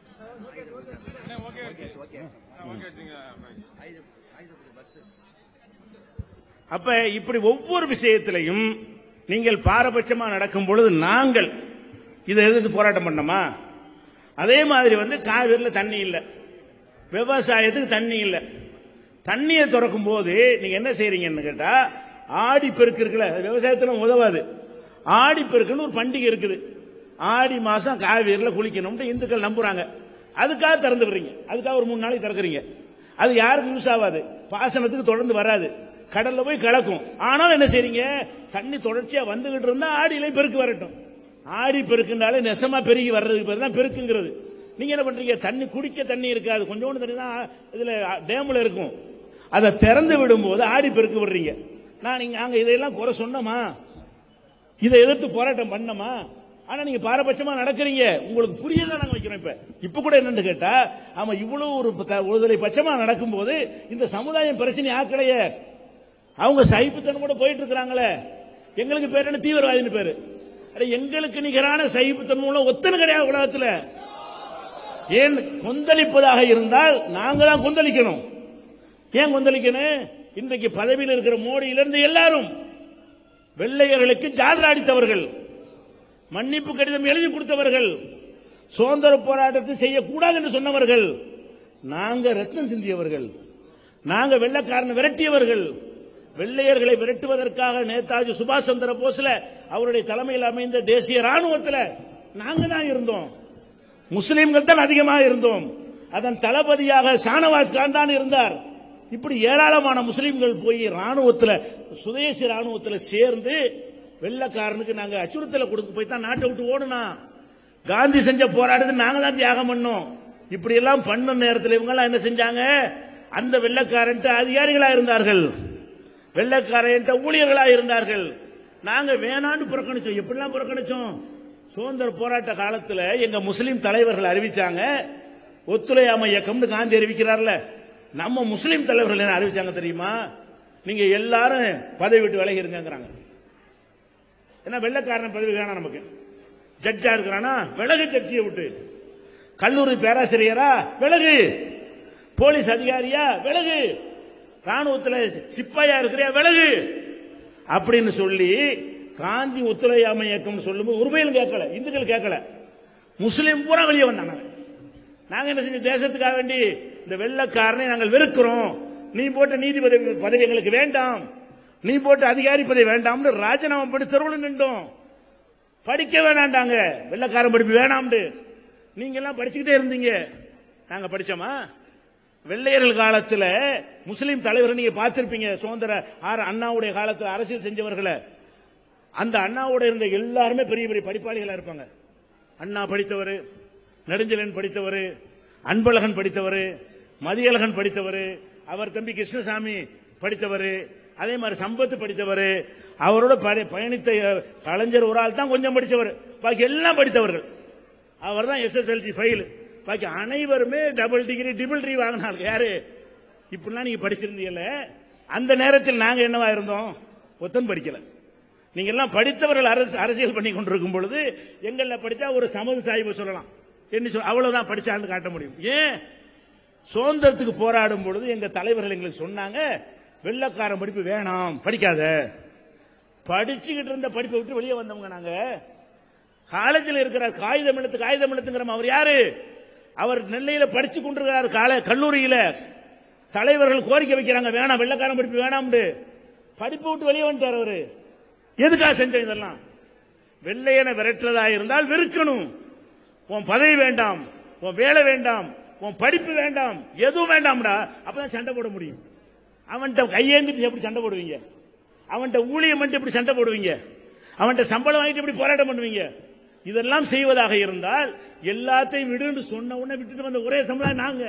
அப்ப இப்படி ஒவ்வொரு விஷயத்திலையும் நீங்கள் பாரபட்சமா நடக்கும் பொழுது நாங்கள் இதை எதிர்த்து போராட்டம் பண்ணோமா? அதே மாதிரி வந்து காவிரியில் தண்ணி இல்லை, விவசாயத்துக்கு தண்ணி இல்லை. தண்ணியை திறக்கும் போது நீங்க என்ன செய்றீங்கன்னு கேட்டா, ஆடி பெருக்கு இருக்குல்ல, விவசாயத்துல உதவாது. ஆடி பெருக்குன்னு ஒரு பண்டிகை இருக்குது. ஆடி மாசம் காவிரியில் குளிக்கணும்னு இந்துக்கள் நம்புறாங்க. அதுக்காக திறந்து விடுறீங்க. அதுக்காக ஒரு மூணு நாளைக்கு திறக்கிறீங்க. அது யாருக்கும் யூஸ் ஆகாது, பாசனத்துக்கு தொடர்ந்து வராது, கடல்ல போய் கலக்கும். ஆனாலும் என்ன செய்றீங்க? தண்ணி தொடர்ச்சியா வந்துகிட்டு இருந்தா ஆடியில பெருக்கு வரட்டும். ஆடி பெருக்குனாலே நெசமா பெருகி வர்றதுக்கு பேர் தான் பெருக்குங்கிறது. நீங்க என்ன பண்றீங்க? தண்ணி குடிக்க தண்ணி இருக்காது, கொஞ்சோண்டு தண்ணி தான் இதுல டேம்ல இருக்கும். அதை திறந்து விடும் போது ஆடி பெருக்கு விடுறீங்க. நான் நீங்க அங்க இதையெல்லாம் குறை சொன்னமா? இதை எதிர்த்து போராட்டம் பண்ணமா? ஆனா நீங்க பாரபட்சமா நடக்கிறீங்க. உங்களுக்கு புரியதான் நாங்க வைக்கிறோம். இப்ப இப்ப கூட என்னன்னு கேட்டா, ஆமா இவ்வளவு ஒரு ஒருதலை பட்சமா நடக்கும் போது இந்த சமுதாயம் பிரச்சனை ஆக்கலையே, அவங்க சகிப்புத்தன்மோட போயிட்டு இருக்கிறாங்களே, எங்களுக்கு பேர் என்ன? தீவிரவாதின்னு பேரு. எங்களுக்கு நிகரான சகிப்புத்தன்மை ஒத்தனை கிடையாது உலகத்தில். ஏன் கொந்தளிப்பதாக இருந்தால் நாங்க தான் கொந்தளிக்கணும். ஏன் கொந்தளிக்கணும்? இன்றைக்கு பதவியில் இருக்கிற மோடியிலிருந்து எல்லாரும் வெள்ளையர்களுக்கு ஜால்ரா அடித்தவர்கள், மன்னிப்பு கடிதம் எழுதி கொடுத்தவர்கள், சுதந்திர போராட்டத்தை செய்யக்கூடாது என்று சொன்னவர்கள், நாங்க ரத்தம் சிந்தியவர்கள், நாங்க வெள்ளைக்காரனை விரட்டியவர்கள். வெள்ளையர்களை விரட்டுவதற்காக நேதாஜி சுபாஷ் சந்திர போஸ்ல அவருடைய தலைமையில் அமைந்த தேசிய ராணுவத்தில் நாங்க தான் இருந்தோம். முஸ்லிம்கள் தான் அதிகமாக இருந்தோம். அதன் தளபதியாக ஷானவாஸ் கான் தான் இருந்தார். இப்படி ஏராளமான முஸ்லிம்கள் போய் ராணுவத்தில், சுதேசி ராணுவத்தில் சேர்ந்து வெள்ளக்காரனுக்கு நாங்க அச்சுறுத்தலை கொடுக்க போய் தான் நாட்டை விட்டு ஓடுனா. காந்தி செஞ்ச போராட்டத்தை நாங்க தான் தியாகம் பண்ணோம். இப்படி எல்லாம் பண்ண நேரத்தில் இவங்க எல்லாம் என்ன செஞ்சாங்க? அந்த வெள்ளக்காரன் அதிகாரிகளா இருந்தார்கள், வெள்ளக்காரன் ஊழியர்களா இருந்தார்கள். நாங்க வேணான்னு புறக்கணிச்சோம். எப்படிலாம் புறக்கணிச்சோம்? சுதந்திர போராட்ட காலத்தில் எங்க முஸ்லிம் தலைவர்கள் அறிவிச்சாங்க, ஒத்துழையாமை இயக்கம்னு காந்தி அறிவிக்கிறார்ல, நம்ம முஸ்லிம் தலைவர்கள் என்ன அறிவிச்சாங்க தெரியுமா? நீங்க எல்லாரும் பதவி விட்டு விலகி இருங்கிறாங்க. ஏன்னா வெள்ளக்காரன் பதவி வேணாம் நமக்கு. ஜட்ஜா இருக்கிறானா விலகு, ஜட்ஜியை விட்டு. கல்லூரி பேராசிரியரா விலகு, போலீஸ் அதிகாரியா விலகு, ராணுவத்தில் சிப்பாயா இருக்கிறியா விலகு அப்படின்னு சொல்லி காந்தி ஒத்துழையாமை இயக்கம் சொல்லும்போது உரிமையில் கேட்கல, இந்துக்கள் கேட்கல, முஸ்லீம் பூரா வெளியே வந்தாங்க. நாங்க என்ன செஞ்சோம்? தேசத்துக்காக வேண்டி இந்த வெள்ளக்காரனை நாங்கள் வெறுக்கிறோம், நீ போட்ட நீதிபதி பதவி எங்களுக்கு வேண்டாம், நீ போட்ட அதிகாரி பதவி வேண்டாம்னு ராஜினாமா பண்ணி தெருவில் நின்றோம். படிக்க வேணாண்டாங்க, வெள்ளக்காரன் படிப்பு வேணாம்னு. நீங்க எல்லாம் படிச்சுக்கிட்டே இருந்தீங்க, நாங்க படிச்சோமா? வெள்ளையர்கள் காலத்தில் முஸ்லீம் தலைவர்கள் நீங்க பார்த்திருப்பீங்க. சுதந்திர அண்ணாவுடைய காலத்தில் அரசியல் செஞ்சவர்களை, அந்த அண்ணாவோட இருந்த எல்லாருமே பெரிய பெரிய படிப்பாளிகளா இருப்பாங்க. அண்ணா படித்தவர், நெடுஞ்செழியன் படித்தவர், அன்பழகன் படித்தவர், மதியழகன் படித்தவர், அவர் தம்பி கிருஷ்ணசாமி படித்தவர், அதே மாதிரி சம்பத்து படித்தவர், அவரோட பயணித்த கலைஞர் ஒரு ஆள் தான் கொஞ்சம் படித்தவர், பாக்கி எல்லாம் படித்தவர்கள். அவர் தான் எஸ்எஸ்எல்சி ஃபெயில், பாக்கி அனைவருமே டபுள் டிகிரி ட்ரிபிள் டிகிரி வாங்கினாங்க. யாரு? இப்படிலாம் நீங்க படிச்சிருந்தீங்கல்ல. அந்த நேரத்தில் நாங்க என்னவா இருந்தோம்? ஒத்தன் படிக்கல. நீங்க எல்லாம் படித்தவர்கள் அரசியல் பண்ணி கொண்டிருக்கும் பொழுது எங்கள படித்தா ஒரு சமது சாய்வு சொல்லலாம், என்ன சொல்ல, அவ்வளவுதான் படிச்சான்னு காட்ட முடியும். ஏன்? சுதந்திரத்துக்கு போராடும் பொழுது எங்க தலைவர்கள் எங்களுக்கு சொன்னாங்க, வெள்ளக்காரன் படிப்பு வேணாம், படிக்காத. படிச்சுக்கிட்டு இருந்த படிப்பை விட்டு வெளியே வந்தவங்க நாங்க. காலேஜில் இருக்கிற காகிதம் எழுத்து காகிதம் எழுத்துங்கிற அவர் யாரு? அவர் நெல்லையில படிச்சு கொண்டிருக்கிறார் கல்லூரியில. தலைவர்கள் கோரிக்கை வைக்கிறாங்க, வேணாம் வெள்ளக்காரன் படிப்பு வேணாம்னு. படிப்பு விட்டு வெளியே வந்துட்டார் அவரு. எதுக்காக செஞ்ச இதெல்லாம்? வெள்ளையனை விரட்டுறதா இருந்தால் வெறுக்கணும். உன் பதவி வேண்டாம், உன் வேலை வேண்டாம், உன் படிப்பு வேண்டாம், எதுவும் வேண்டாம்டா, அப்பதான் சண்டை போட முடியும். அவன்கிட்ட கையேந்திட்டு எப்படி சண்டை போடுவீங்க? அவன்கிட்ட ஊழியம் பண்ணிட்டு எப்படி சண்டை போடுவீங்க? அவன்கிட்ட சம்பளம் வாங்கிட்டு எப்படி போராட்டம் பண்ணுவீங்க? இதெல்லாம் செய்வதாக இருந்தால் எல்லாத்தையும் விடுன்னு சொன்ன உடனே விட்டுட்டு வந்த ஒரே சமுதாயம் நாங்க.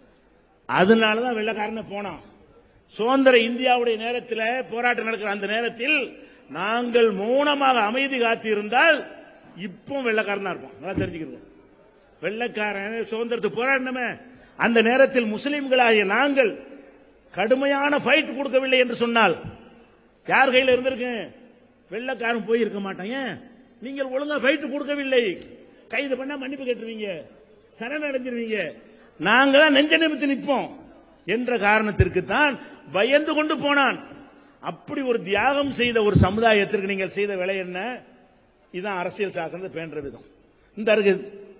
அதனாலதான் வெள்ளக்காரன போனோம். சுதந்திர இந்தியாவுடைய நேரத்தில் போராட்டம் நடக்கிற அந்த நேரத்தில் நாங்கள் மௌனமாக அமைதி காத்து இருந்தால் இப்போ வெள்ளக்காரனா இருப்போம். நல்லா தெரிஞ்சுக்கிறோம். வெள்ளக்காரன் சுதந்திரத்துக்கு போராடணுமே, அந்த நேரத்தில் முஸ்லிம்களாகிய நாங்கள் கடுமையான ஃபைட் கொடுக்கவில்லை என்று சொன்னால் யார் கையில் இருந்திருக்கு? வெள்ளக்காரன் போயிருக்க மாட்டாங்க. நீங்கள் ஒழுங்கா ஃபைட் கொடுக்கவில்லை, கைது பண்ணா மன்னிப்பு கேட்டுருவீங்க, சரணடைஞ்சிருவீங்க. நாங்க தான் நெஞ்ச நிமித்து நிற்போம் என்ற காரணத்திற்கு தான் பயந்து கொண்டு போனான். அப்படி ஒரு தியாகம் செய்த ஒரு சமுதாயத்திற்கு நீங்கள் செய்த வேலை என்ன? இதுதான் அரசியல் சாசனத்தை பேண்ற விதம். இந்த அருகு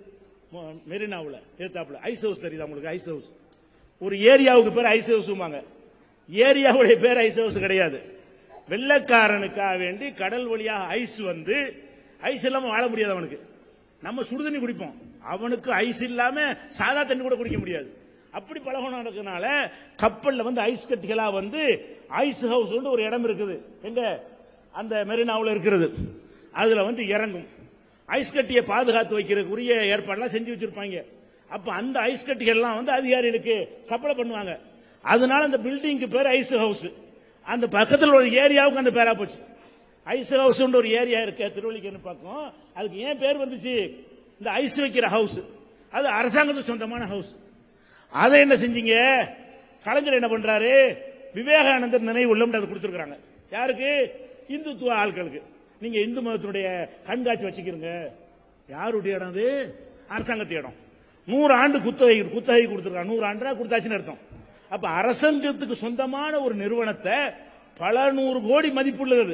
மெரினாவில் எதிர்த்தாப்புல ஐஸ் ஹவுஸ் தெரியுது உங்களுக்கு? ஐஸ் ஹவுஸ் ஒரு ஏரியாவுக்கு பேர் ஐஸ் ஹவுஸ். ஏரியாவுடைய பேர் ஐஸ் ஹவுஸ் கிடையாது. வெள்ளக்காரனுக்காக வேண்டி கடல் வழியாக ஐஸ் வந்து, ஐஸ் இல்லாம வாழ முடியாது அவனுக்கு. நம்ம சுடுதண்ணி குடிப்போம், அவனுக்கு ஐஸ் இல்லாம சாதா தண்ணி கூட குடிக்க முடியாது. அப்படி பழகணும் இருக்கிறதுனால கப்பல்ல வந்து ஐஸ் கட்டிகளா வந்து ஐஸ் ஹவுஸ் ஒரு இடம் இருக்குது, எங்க அந்த மெரினாவில் இருக்கிறது. அதுல வந்து இறங்கும். ஐஸ் கட்டியை பாதுகாத்து வைக்கிறதுக்குரிய ஏற்பாடுலாம் செஞ்சு வச்சிருப்பாங்க. அப்ப அந்த ஐஸ் கட்டிகள்லாம் வந்து அதிகாரிகளுக்கு சப்ளை பண்ணுவாங்க. அதனால அந்த பில்டிங்க்கு பேர் ஐஸ் ஹவுஸ். அந்த பக்கத்தில் ஒரு ஏரியாவுக்கு அந்த பேரா போச்சு. ஐஸ் ஹவுஸ் ஒரு ஏரியா இருக்கு திருவள்ளிக்கேணி பக்கம். அதுக்கு ஏன் பேர் வந்துச்சு? இந்த ஐஸ் வைக்கிற ஹவுஸ். அது அரசாங்கத்துக்கு சொந்தமான ஹவுஸ். அதை என்ன செஞ்சீங்க? கலைஞர் என்ன பண்றாரு? விவேகானந்தர் நினைவு உள்ளம் அதை கொடுத்திருக்காங்க. யாருக்கு? இந்துத்துவ ஆட்களுக்கு. நீங்க இந்து மதத்தினுடைய கண்காட்சி வச்சுக்கிறீங்க. யாருடைய இடம்? அது அரசாங்கத்து இடம். நூறு ஆண்டு குத்தகை குத்தகை கொடுத்திருக்காங்க. நூறு ஆண்டா கொடுத்தாச்சுன்னு அர்த்தம். அப்ப அரசாங்கத்துக்கு சொந்தமான ஒரு நிறுவனத்தை பல நூறு கோடி மதிப்புள்ளது,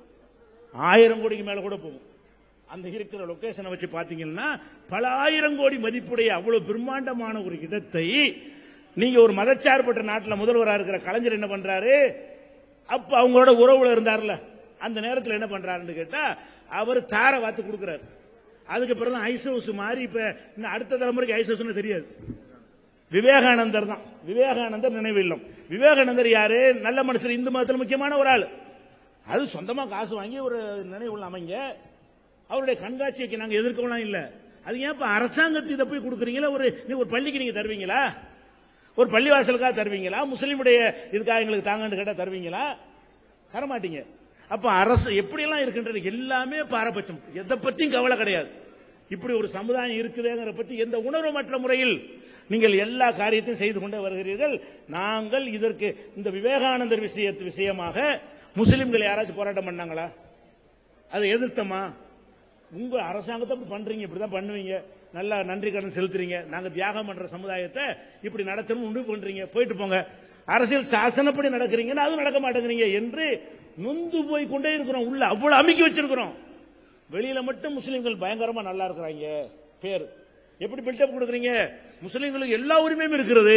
ஆயிரம் கோடிக்கு மேல கூட போகும். அந்த இருக்கிற லொகேஷனை வச்சு பாத்தீங்கன்னா பல ஆயிரம் கோடி மதிப்புடைய அவ்வளவு பிரம்மாண்டமான ஒரு இடத்தை நீங்க ஒரு மதச்சார்பற்ற நாட்டில் முதல்வராக இருக்கிற கலைஞர் என்ன பண்றாரு? அப்ப அவங்களோட உறவுல இருந்தார்ல, அந்த நேரத்தில் என்ன பண்றாருன்னு கேட்டா அவர் தார வாத்து கொடுக்கிறார். அதுக்கு பிறகு ஐஸ் ஹவுஸ் மாறி இப்ப இந்த அடுத்த தலைமுறைக்கு ஐஸ் ஹவுஸ் தெரியாது. விவேகானந்தர் தான், விவேகானந்தர் நினைவு இல்லம். விவேகானந்தர் யாரு? நல்ல மனுஷர், இந்து மதத்தில் முக்கியமான ஒரு ஆள். அது சொந்தமா காசு வாங்கி ஒரு நினைவு அமைங்க. அவருடைய கண்காட்சிக்கு நாங்க எதிர்க்கலாம் இல்ல. அது ஏன் அரசாங்கத்தை இதை போய் கொடுக்குறீங்களா? ஒரு ஒரு பள்ளிக்கு நீங்க தருவீங்களா? ஒரு பள்ளிவாசலுக்காக தருவீங்களா? முஸ்லீமுடைய இதுக்காக எங்களுக்கு தாங்கன்னு கேட்டா தருவீங்களா? தரமாட்டீங்க. அப்ப அரசு எப்படி எல்லாம் இருக்கின்றது எல்லாமே பாரபட்சம், எதை பத்தியும் கவலை கிடையாது. இப்படி ஒரு சமுதாயம் இருக்குதுங்கிற பத்தி எந்த உணர்வுமற்ற முறையில் நீங்கள் எல்லா காரியத்தையும் செய்து கொண்டே வருகிறீர்கள். நாங்கள் இதற்கு இந்த விவேகானந்தர் விஷயத்து விஷயமாக முஸ்லிம்கள் யாராச்சும் போராட்டம் பண்ணாங்களா? அதை எதிர்த்தமா? உங்க அரசாங்கத்தை பண்றீங்க, இப்படிதான் பண்ணுவீங்க, நல்லா நன்றி கடன் செலுத்துறீங்க, நாங்க தியாகம் பண்ற சமுதாயத்தை இப்படி நடத்தணும் உண்டு பண்றீங்க, போயிட்டு போங்க, அரசியல் சாசனப்படி நடக்கிறீங்கன்னா அதுவும் நடக்க மாட்டேங்கிறீங்க என்று நொந்து போய் கொண்டே இருக்கிறோம். உள்ள அவ்வளவு அமைக்கி வச்சிருக்கிறோம். வெளியில மட்டும் முஸ்லிம்கள் பயங்கரமா நல்லா இருக்கிறாங்க பேர். எப்படி பில்டப் கொடுக்குறீங்க? முஸ்லிம்களுக்கு எல்லா உரிமையும் இருக்கிறது.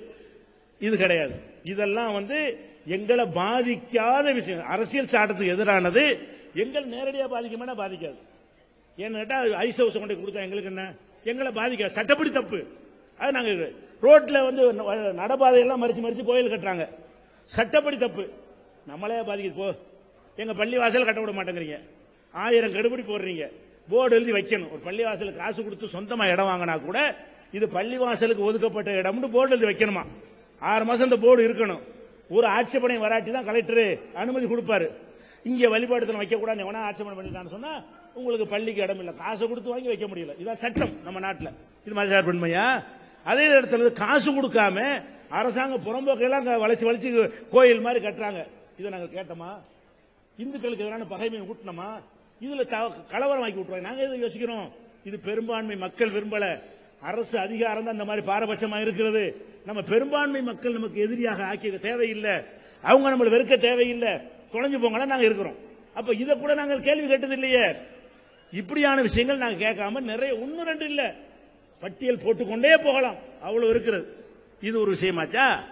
இது கிடையாது. இதெல்லாம் வந்து எங்களை பாதிக்காத விஷயம். அரசியல் சாட்டத்துக்கு எதிரானது எங்கள் நேரடியாக பாதிக்குமா? பாதிக்காது. ஏன்னு கேட்டா ஐஸ் ஹவுஸ் கொண்டு கொடுத்தா எங்களுக்கு என்ன? எங்களை பாதிக்காது. சட்டப்படி தப்பு. அது நாங்க ரோட்ல வந்து நடபாதையெல்லாம் மறிச்சு மறிச்சு கோயில் கட்டுறாங்க, சட்டப்படி தப்பு. நம்மளே பாதிக்குது. போ, எங்க பள்ளி வாசல் கட்ட விட மாட்டேங்கிறீங்க, ஆயிரம் கடுபடி போடுறீங்க, போர்டு எழுதி வைக்கணும். ஒரு பள்ளி வாசலுக்கு காசு கொடுத்து சொந்தமா இடம் வாங்கினா கூட இது பள்ளி வாசலுக்கு ஒதுக்கப்பட்ட இடம்னு போர்டு எழுதி வைக்கணுமா? ஆறு மாசம் இந்த போர்டு இருக்கணும். ஒரு ஆட்சேபனை வராட்டி தான் கலெக்டர் அனுமதி கொடுப்பாரு. இங்க வழிபாடுத்தலம் வைக்க கூடாது, எவனா ஆட்சேபனை பண்ணிட்டான்னு சொன்னா உங்களுக்கு பள்ளிக்கு இடம் இல்ல, காசை கொடுத்து வாங்கி வைக்க முடியல. இதான் சட்டம் நம்ம நாட்டில். இது மதசார்பின்மையா? அதே இடத்துல காசு கொடுக்காம அரசாங்கம் புறம்போக்கையெல்லாம் வளைச்சு வளைச்சு கோயில் மாதிரி கட்டுறாங்க. இதை நாங்கள் கேட்டோமா? இந்துக்களுக்கு எதிரான பகைமையை ஊட்டினோமா? இதுல கலவரம் ஆக்கி விட்டுருவாங்க. நாங்க எதை யோசிக்கிறோம்? இது பெரும்பான்மை மக்கள் விரும்பல, அரசு அதிகாரம் தான் இந்த மாதிரி பாரபட்சமா இருக்கிறது. நம்ம பெரும்பான்மை மக்கள் நமக்கு எதிரியாக ஆக்கிய தேவையில்லை, அவங்க நம்மளை வெறுக்க தேவையில்லை, தொலைஞ்சு போங்கன்னா நாங்க இருக்கிறோம். அப்ப இதை கூட நாங்கள் கேள்வி கேட்டது இல்லையே. இப்படியான விஷயங்கள் நாங்க கேட்காம நிறைய ஒன்னு ரெண்டு இல்ல பட்டியல் போட்டுக்கொண்டே போகலாம், அவ்வளவு இருக்கிறது. இது ஒரு விஷயமாச்சா?